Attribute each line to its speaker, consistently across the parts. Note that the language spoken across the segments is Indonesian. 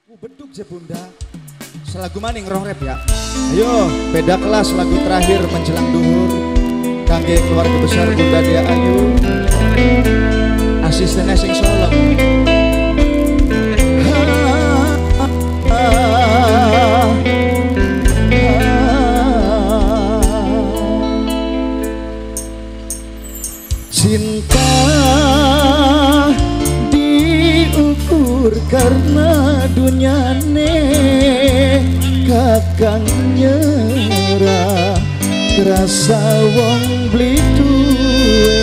Speaker 1: Beduk je bunda, selagu maning roh rap ya. Ayo, beda kelas lagu terakhir menjelang duhur. Kangge keluarga besar Bunda Dia Ayu, asistennya sing solem. Cinta diukur karena dunyane, kakang nyerah terasa wong beli duwe.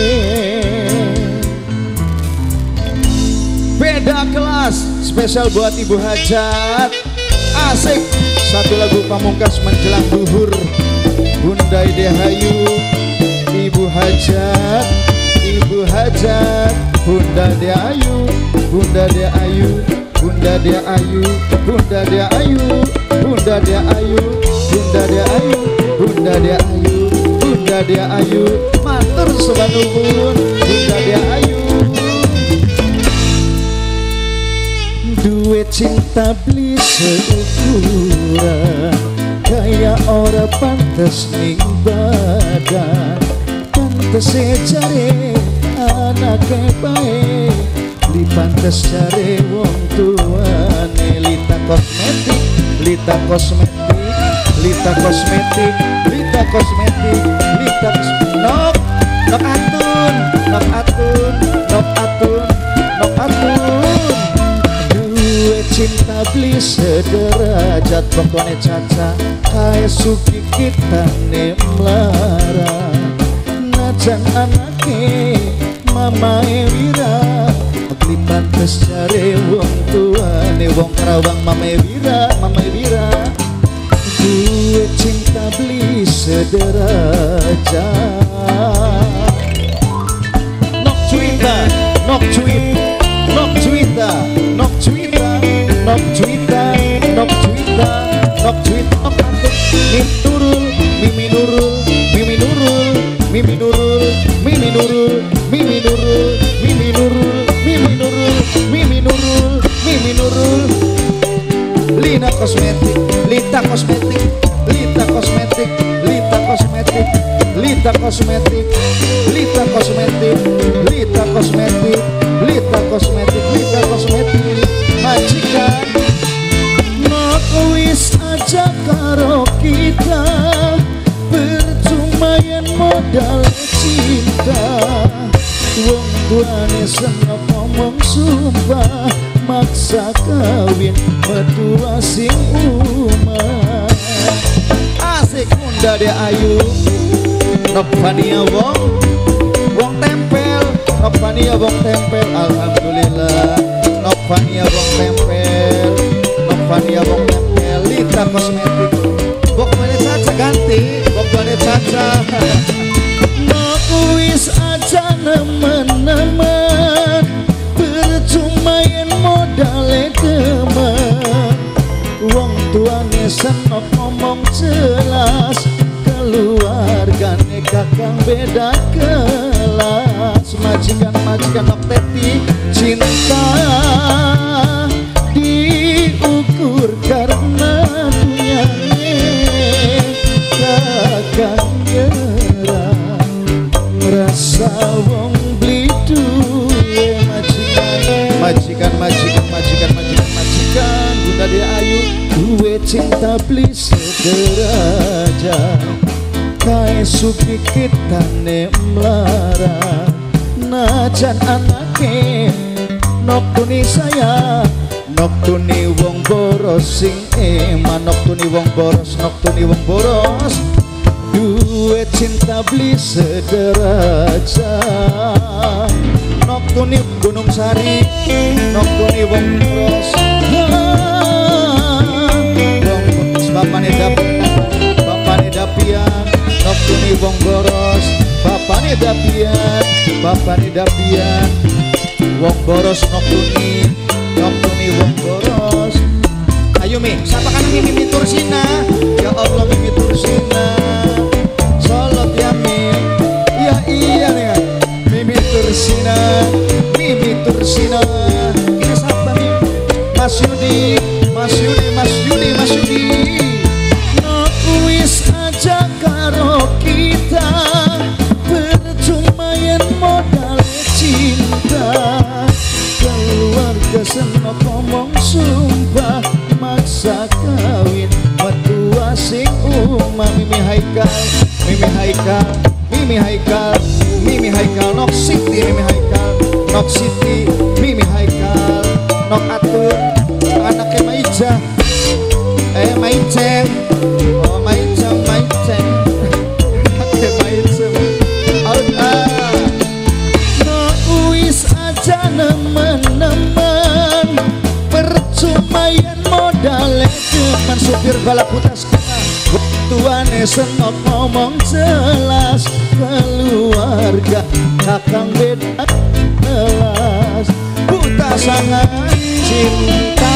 Speaker 1: Beda kelas spesial buat Ibu Hajat. Asik, satu lagu pamungkas menjelang duhur. Bunda Dia Ayu, Ibu Hajat, Ibu Hajat, Bunda Dia Ayu, Bunda Dia Ayu, Bunda Dia Ayu, Bunda Dia Ayu, Bunda Dia Ayu, Bunda Dia Ayu, Bunda Dia Ayu, Bunda Dia Ayu, matur sobat nuwun, Bunda Dia Ayu. Duit cinta beli seukuran, kayak ora pantes ning badan. Pantes cari anake bae, li pantes cari wong tuane. Lita kosmetik, Lita kosmetik, Lita kosmetik, Lita kosmetik, Lita nok atun, nok atun, nok atun, nok atun. Duit cinta beli sederajat, pokoknya caca kaya suki kita nemlara. Najan anake mama Ewira, beli pantes cari wong tuane. Wong Karawang mama Ewira, mama Ewira. Duit cinta beli sederajat. Nok cuita, nok cuit, nok cuita, nok cuita, nok cuita, nok cuita, nok cuit, nok antuk. Mim turul, mimi nurul, mimi nurul, mimi nurul, mimi nurul, mimi nurul, mimi nurul, mimi nurul, mimi nurul, mimi nurul. Lina kosmetik, Lita kosmetik, Lita kosmetik, Lita kosmetik, Lita kosmetik, Lita kosmetik, Lita kosmetik, Lita kosmetik, Lita kosmetik. Majikan nok wis aja karo kita, percuma yen modal cinta. Wong tuane seneng ngomong sumpah, maksa kawin mertua sing umah. Asik Bunda Dia Ayu, Novania wong tempel, Novania wong tempel. Alhamdulillah, Novania wong tempel, Novania wong tempel. Lita kosmetik, pokoknya caca ganti, pokoknya caca. Nok wis aja nemen-nemen, percuma yen modale temen. Wong tuane senok ngomong jelas, keluargane kakang beda kelas. Majikan-majikan nok teti, cinta diukur karena dunyane, kakang nyerah rasa wong beli duwe. Majikan, majikan, majikan, majikan, majikan Bunda Dia Ayu. Duwe cinta beli sederajat, kaya suki kita nemlara. Najan anake noktuni saya, noktuni wong boros sing eman. Noktuni wong boros, noktuni wong boros. Duit cinta beli sederajat, noktuni Gunung Sari, noktuni wong boros. Wong boros bapane dapian, noktuni wong boros. Bapane dapian, bapane dapian. Wong boros noktuni, noktuni wong boros. Ayo Mi, siapa kan Mimi Tursina? Ya Allah Mimi Tursina, Solot ya Mi. Ya iya nih kan, Mimi Tursina, Mimi Tursina. Ini siapa Mi? Mas Yudi, Mas Yudi, Mas Yudi, Mas Yudi. No wis aja karo kita, percuma yen modal cinta. Keluarga senok ngomong sumpah, maksa kawin metua sing Mimi Haikal, Mimi Haikal, Mimi Haikal, Mimi Haikal, Nok Siti, Mimi Haikal, Nok Siti, Mimi Haikal, Nok Atur, anaknya Maija, Maiceng, oh Maiceng, Maiceng, anaknya Maiceng, Nok wis aja nemen-nemen, percuma yen modal cuman supir balap putas kena. Tuane senok ngomong jelas, keluarga kakang beda kelas. Buta sangat cinta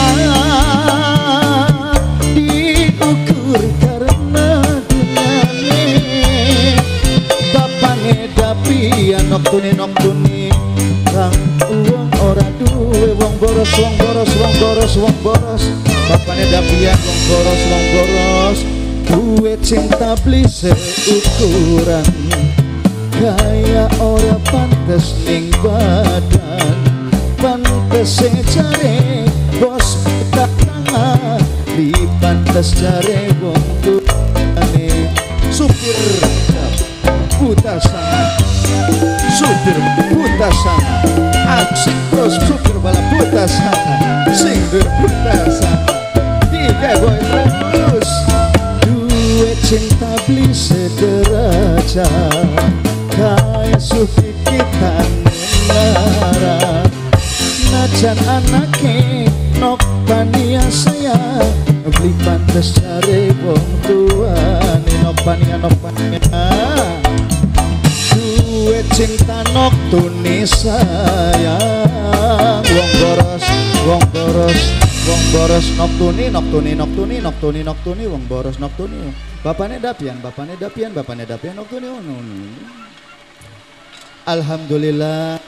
Speaker 1: diukur karena duniane. Bapane dapian noktuni kang uang ora duwe, wong boros, wong boros, wong boros, wong boros. Bapane dapian wong boros, wong boros. Duwe cinta beli seukuran, kaya ora pantes ning badan. Pantes jare bos tangan, di pantes jare wong tuane. Supir buta sangat, supir buta sangat, asik bos supir bala buta sangat, singgur buta sangat. Tiga boy terus. Cinta beli sederajat, kaya sufi kita nara. Najan anake nok pania saya, beli pantes cari wong tuane. Nok pania duwe cinta nok tuni sayang. Wong boros, wong boros, wong boros noktuni, noktuni, noktuni, noktuni, noktuni, wong boros noktuni. Bapane dapian, bapane dapian, bapane dapian noktuni. Alhamdulillah.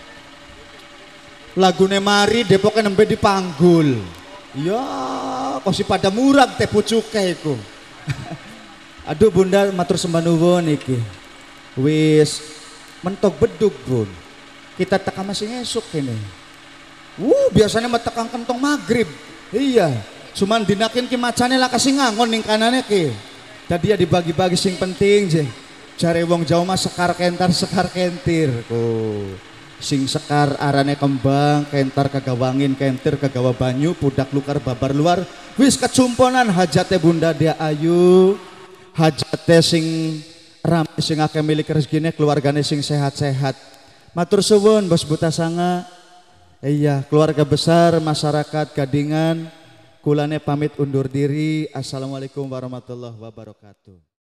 Speaker 1: Lagune mari Depoknya nembe dipanggul. Ya, kosi pada murag teh pucuke iku. Aduh Bunda matur sembah nuwun iki. Wis mentok bedug Bun. Kita teka masih esuk kene. Biasanya metekang kentong maghrib. Iya, cuman dinakin ki macane lah kasih ngangon ning kanane ki. Tadi ya dibagi-bagi sing penting je. Jare wong Jawa mah sekar kentar sekar kentir. Sing sekar arane kembang, kentar kagawangin, kentir kagawa banyu, pudak lukar babar luar. Wis kecumponan hajate Bunda dia ayu. Hajate sing rame sing akeh milik rezekine, keluargane sing sehat-sehat. Matur suwun Bos Buta Sanga. Iya, keluarga besar masyarakat Gadingan, kulane pamit undur diri. Assalamualaikum warahmatullahi wabarakatuh.